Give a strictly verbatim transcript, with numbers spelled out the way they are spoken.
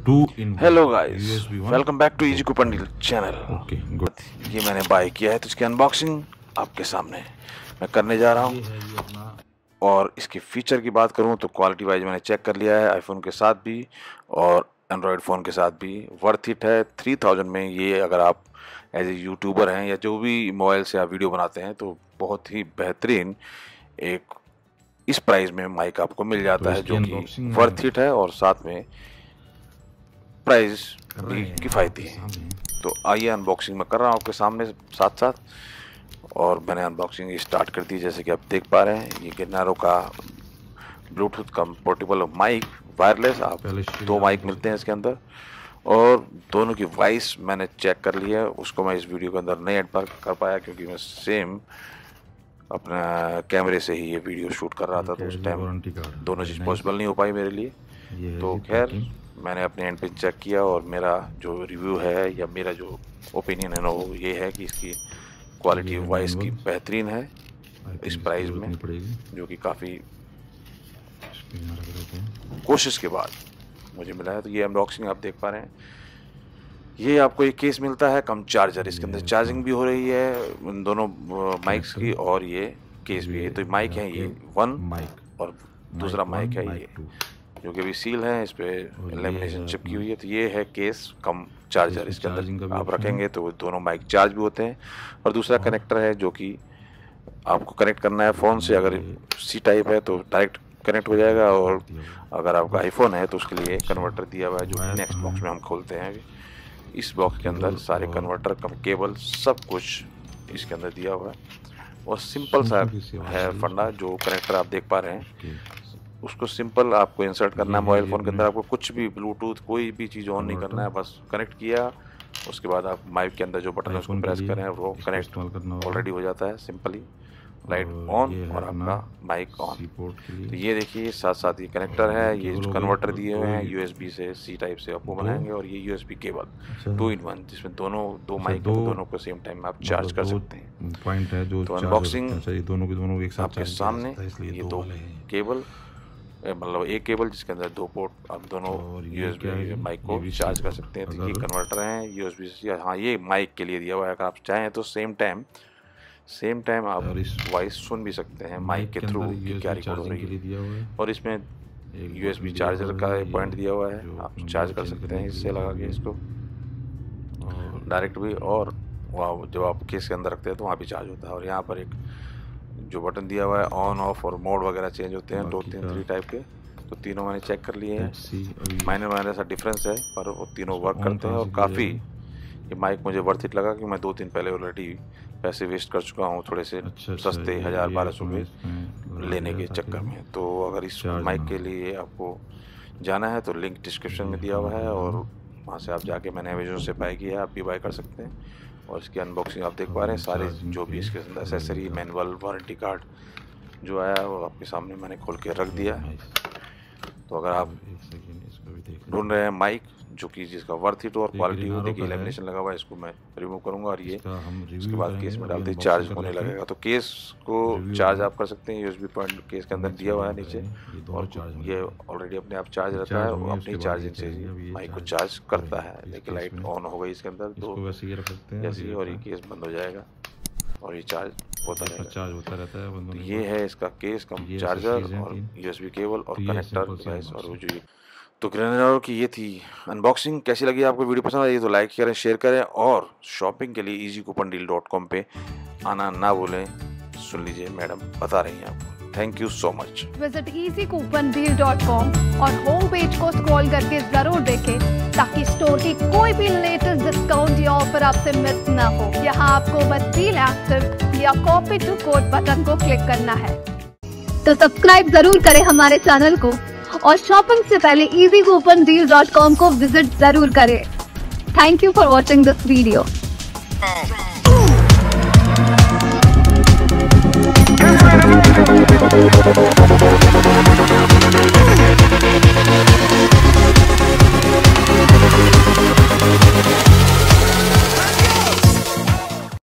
Hello guys, welcome back to easy coupon deal channel. Okay good. ये मैंने bye किया है तो इसकी अनबॉक्सिंग आपके सामने मैं करने जा रहा हूँ। और इसकी फ़ीचर की बात करूँ तो क्वालिटी वाइज मैंने चेक कर लिया है, आईफोन के साथ भी और एंड्रॉयड फ़ोन के साथ भी वर्थ इट है। थ्री थाउजेंड में ये अगर आप एज ए यूट्यूबर हैं या जो भी मोबाइल से आप वीडियो बनाते हैं तो बहुत ही बेहतरीन एक इस प्राइस में माइक आपको मिल जाता तो है जो कि वर्थ इट है और साथ में प्राइस भी किफ़ायती है। तो आइए अनबॉक्सिंग मैं कर रहा हूँ आपके सामने साथ साथ। और मैंने अनबॉक्सिंग स्टार्ट कर दी। जैसे कि आप देख पा रहे हैं ये गिरनारो का ब्लूटूथ का पोर्टेबल माइक वायरलेस, आप दो माइक मिलते हैं इसके अंदर और दोनों की वॉइस मैंने चेक कर ली है। उसको मैं इस वीडियो के अंदर नहीं ऐड कर पाया क्योंकि मैं सेम अपना कैमरे से ही ये वीडियो शूट कर रहा था तो उस टाइम दोनों चीज़ पॉसिबल नहीं हो पाई मेरे लिए। तो खैर मैंने अपने एंड पे चेक किया और मेरा जो रिव्यू है या मेरा जो ओपिनियन है ना वो ये है कि इसकी क्वालिटी वॉइस की बेहतरीन है इस प्राइस में, जो कि काफ़ी कोशिश के बाद मुझे मिला है। तो ये अनबॉक्सिंग आप देख पा रहे हैं। ये आपको एक केस मिलता है कम चार्जर, इसके अंदर चार्जिंग भी हो रही है इन दोनों माइक्स की और ये केस भी है। तो माइक है ये वन माइक और दूसरा माइक है ये जो कि अभी सील है, इस पे लेमिनेशन चिपकी हुई है। तो ये है केस कम चार्जर, इसके अंदर आप रखेंगे तो दोनों माइक चार्ज भी होते हैं। और दूसरा कनेक्टर है जो कि आपको कनेक्ट करना है फ़ोन से, अगर सी टाइप है तो डायरेक्ट कनेक्ट हो जाएगा और अगर आपका आईफोन है तो उसके लिए कन्वर्टर दिया हुआ है जो नेक्स्ट बॉक्स में हम खोलते हैं। इस बॉक्स के अंदर सारे कन्वर्टर कम केबल सब कुछ इसके अंदर दिया हुआ है और सिंपल सा है फंडा। जो कनेक्टर आप देख पा रहे हैं उसको सिंपल आपको इंसर्ट करना है मोबाइल फ़ोन के अंदर। आपको कुछ भी ब्लूटूथ कोई भी चीज़ ऑन नहीं करना है, बस कनेक्ट किया उसके बाद आप माइक के अंदर जो बटन है उसको प्रेस करें वो कनेक्ट ऑलरेडी हो जाता है सिंपली, लाइट ऑन और आपका माइक ऑन। तो ये देखिए साथ साथ ये कनेक्टर है, ये जो कन्वर्टर दिए हुए हैं यूएसबी से सी टाइप से आपको बनाएंगे और ये USB cable two in one जिसमें दोनों दो माइक दो, दोनों को सेम टाइम में आप चार्ज कर सकते हैं। पॉइंट है जो तो अनबॉक्सिंग दोनों के दोनों एक साथ आपके सामने ये दो केबल मतलब एक केबल जिसके अंदर दो पोर्ट आप दोनों यूएसबी माइक को चार्ज कर सकते हैं। तो ये कन्वर्टर हैं यूएसबी से, हाँ ये माइक के लिए दिया हुआ है। अगर आप चाहें तो सेम टाइम सेम टाइम आप वॉइस सुन भी सकते हैं माइक के थ्रू कि क्या रिकॉर्ड हो रही है। और इसमें यूएसबी चार्जर का एक पॉइंट दिया हुआ है, आप चार्ज कर सकते हैं इससे लगा के इसको डायरेक्ट भी, और वहाँ जब आप केस के अंदर रखते हैं तो वहाँ भी चार्ज होता है। और यहाँ पर एक जो बटन दिया हुआ है ऑन ऑफ और मोड वगैरह चेंज होते हैं, दो तीन थ्री टाइप के। तो तीनों मैंने चेक कर लिए हैं, माइनर माइनर सा डिफरेंस है पर वो तीनों वर्क करते हैं। और काफ़ी ये माइक मुझे वर्थ इट लगा कि मैं दो दिन पहले ऑलरेडी पैसे वेस्ट कर चुका हूँ थोड़े से सस्ते हज़ार बारह सौ में लेने के चक्कर में। तो अगर इस माइक के लिए आपको जाना है तो लिंक डिस्क्रिप्शन में दिया हुआ है और वहाँ से आप जाके मैंने अमेजोन से बाय किया है, आप भी बाय कर सकते हैं। और इसकी अनबॉक्सिंग आप देख पा रहे हैं, सारे जो भी इसके अंदर एसेसरी मैनुअल वारंटी कार्ड जो आया है वो आपके सामने मैंने खोल के रख दिया है। तो अगर आप ढूंढ रहे हैं माइक जो कि जिसका वर्थ इट और क्वालिटी हो, देखिए लेमिनेशन लगा हुआ है, इसको मैं रिमूव करूंगा और ये इसके बाद केस में डालते ही चार्ज होने लगेगा। तो केस को चार्ज आप कर सकते हैं, यूएसबी पॉइंट केस के अंदर दिया हुआ है नीचे और ये ऑलरेडी अपने आप चार्ज रहता है, वो अपनी चार्जिंग से माइक को चार्ज करता है। लेकिन लाइट ऑन हो गई इसके अंदर तो जैसे और ये केस बंद हो जाएगा और ये चार्ज होता रहेगा, चार्ज होता रहता है। तो ये है इसका केस कम चार्जर और यूएसबी केबल और कनेक्टर डिवाइस और वो जो। तो गिरनारो की ये थी अनबॉक्सिंग। कैसी लगी आपको वीडियो? पसंद आई तो लाइक करें, शेयर करें और शॉपिंग के लिए easy coupon deal dot com पे आना ना भूलें। सुन लीजिए मैडम बता रही हैं आपको। Thank you so much. Visit easy coupon deal dot com और होम पेज को स्क्रॉल करके जरूर देखें ताकि स्टोर की कोई भी लेटेस्ट डिस्काउंट या ऑफर आपसे मिस ना हो। यहाँ आपको बस डील एक्टिव या कॉपी टू कोड बटन को क्लिक करना है। तो सब्सक्राइब जरूर करें हमारे चैनल को और शॉपिंग से पहले easy coupon deal dot com को विजिट जरूर करें। Thank you for watching this video.